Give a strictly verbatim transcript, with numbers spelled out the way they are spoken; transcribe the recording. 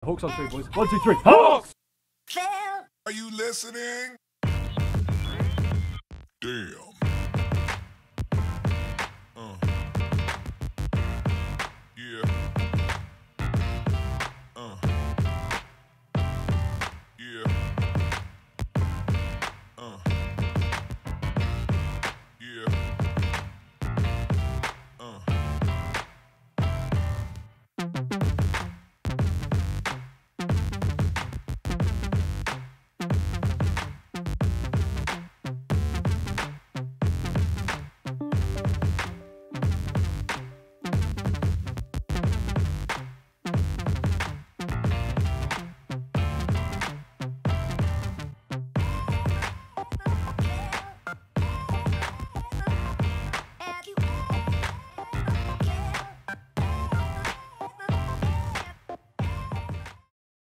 Hawks on three, boys. One, two, three. Hawks! Are you listening? Damn.